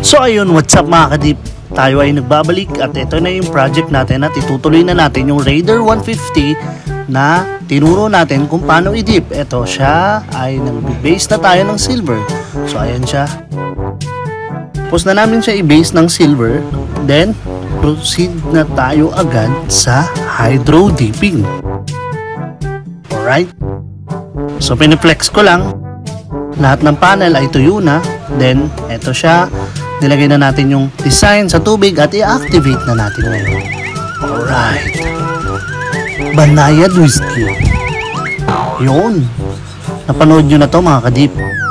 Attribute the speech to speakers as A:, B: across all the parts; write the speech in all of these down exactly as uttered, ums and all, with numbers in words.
A: So ayun, what's up mga kadip? Tayo ay nagbabalik at ito na yung project natin at itutuloy na natin yung Raider one fifty na tinuro natin kung paano i-dip. Ito siya ay nag-base na tayo ng silver. So ayan siya. Tapos na namin siya i-base ng silver. Then proceed na tayo agad sa hydro dipping. Alright. So piniflex ko lang. Lahat ng panel ay tuyo na. Then ito siya. Nilagay na natin yung design sa tubig at i-activate na natin ngayon. Alright. Banayad whiskey. Yun. Napanood nyo na to mga kadip.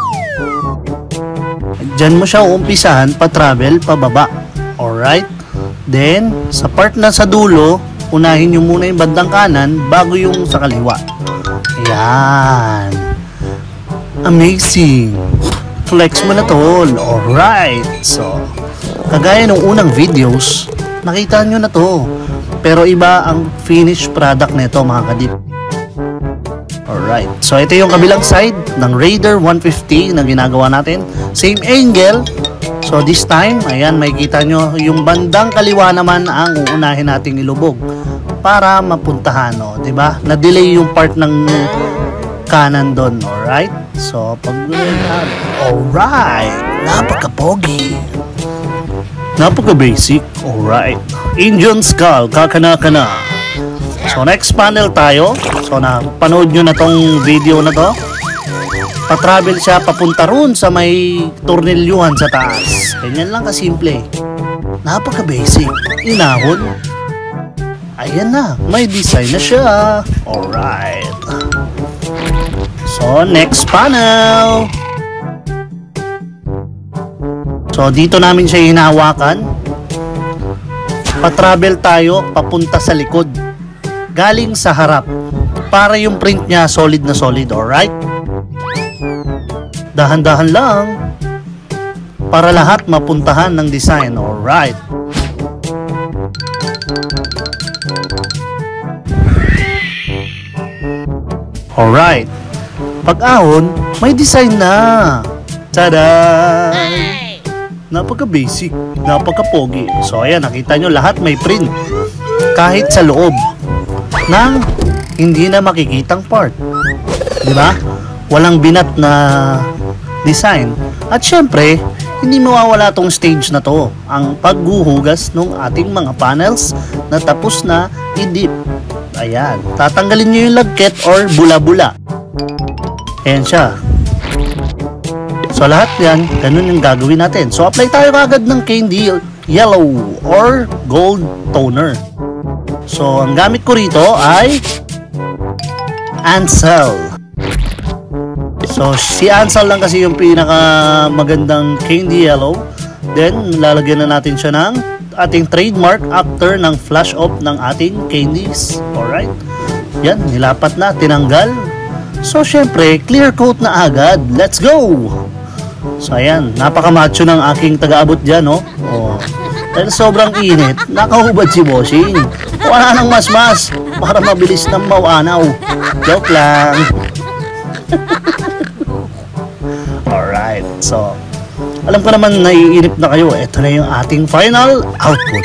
A: Diyan mo siya uumpisahan pa-travel pababa. Alright. Then, sa part na sa dulo, unahin nyo muna yung bandang kanan bago yung sa kaliwa. Ayan. Amazing. Flex mo na tol. Alright. So, kagaya ng unang videos, nakita nyo na to. Pero iba ang finished product nito mga kadip. Alright. So, ito yung kabilang side ng Raider one fifty na ginagawa natin. Same angle. So, this time, ayan, makikita nyo yung bandang kaliwa naman ang uunahin nating ilubog para mapuntahan. O, diba? Na-delay yung part ng kanan doon. Alright. So, pag alright, napaka-pogi, napaka-basic. Alright, Indian Skull, kakana-kana. So, next panel tayo. So, napanood nyo na tong video na to. Pa-travel siya papunta roon sa may tornilyuhan sa taas. Ganyan lang kasimple. Napaka-basic. Inahon. Ayan na, may design na siya. Alright. So, next panel. So, dito namin siya hinahawakan. Pa-travel tayo papunta sa likod. Galing sa harap. Para yung print niya solid na solid, alright? Dahan-dahan lang. Para lahat mapuntahan ng design, alright? Alright. Pag-ahon, may design na. Tada! Napaka-basic, napaka-pogi. So ayan, nakita nyo lahat may print. Kahit sa loob ng hindi na makikitang part. Diba? Walang binat na design. At syempre, hindi mawawala tong stage na to. Ang paghuhugas ng ating mga panels na tapos na i-dip. Ayan, tatanggalin nyo yung lagket or bula-bula. Ayan siya. So lahat yan, ganun yung gagawin natin. So apply tayo agad ng candy yellow or gold toner. So ang gamit ko rito ay Ansel. So si Ansel lang kasi yung pinaka magandang candy yellow. Then lalagyan na natin siya ng ating trademark after ng flash off ng ating candies. Alright. Yan, nilapat na, tinanggal. So, syempre, clear coat na agad. Let's go! So, ayan. Napaka-macho ng aking taga-abot dyan, no? Oh. Dahil sobrang init, nakahubad si Bossing. Wala nang mas-mas para mabilis na mawanaw. Joke lang. Alright. So, alam ko naman naiinip na kayo. Ito na yung ating final output.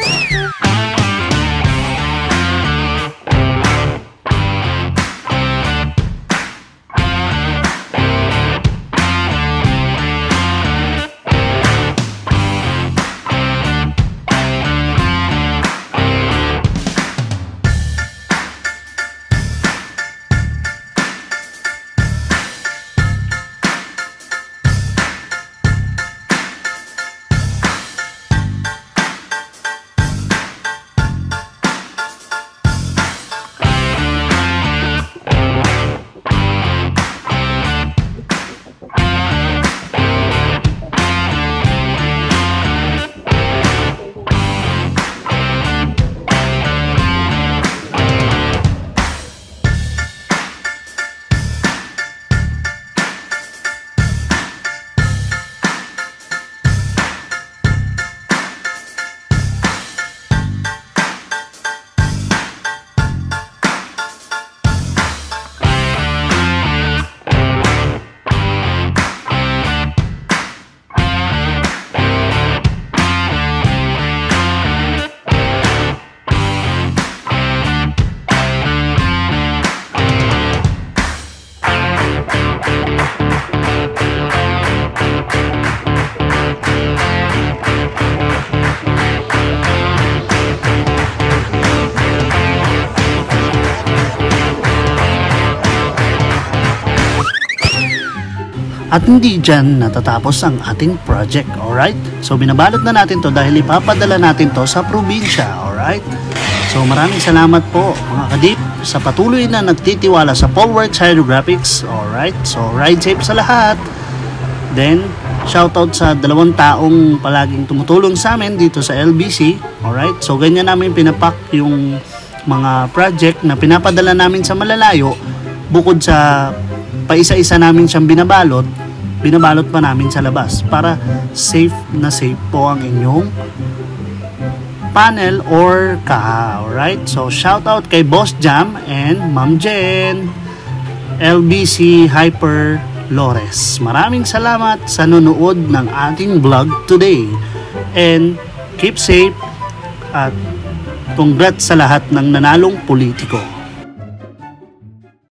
A: At hindi dyan natatapos ang ating project, alright? So binabalot na natin to dahil ipapadala natin to sa probinsya, alright? So maraming salamat po mga kadip sa patuloy na nagtitiwala sa Polworks Hydrographics, alright? So ride safe sa lahat. Then, shoutout sa dalawang taong palaging tumutulong sa amin dito sa L B C, alright? So ganyan namin pinapak yung mga project na pinapadala namin sa malalayo. Bukod sa paisa-isa namin siyang binabalot, binabalot pa namin sa labas para safe na safe po ang inyong panel or kaha, alright? So shout out kay Boss Jam and Ma'am Jen, L B C Hyper Lores. Maraming salamat sa nunood ng ating vlog today, and keep safe at congrats sa lahat ng nanalong politiko.